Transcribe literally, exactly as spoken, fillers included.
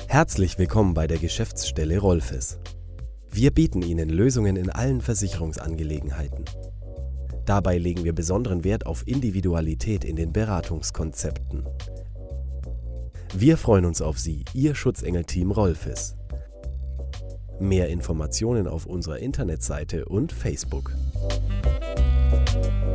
Herzlich willkommen bei der Geschäftsstelle Rolfes. Wir bieten Ihnen Lösungen in allen Versicherungsangelegenheiten. Dabei legen wir besonderen Wert auf Individualität in den Beratungskonzepten. Wir freuen uns auf Sie, Ihr Schutzengel-Team Rolfes. Mehr Informationen auf unserer Internetseite und Facebook.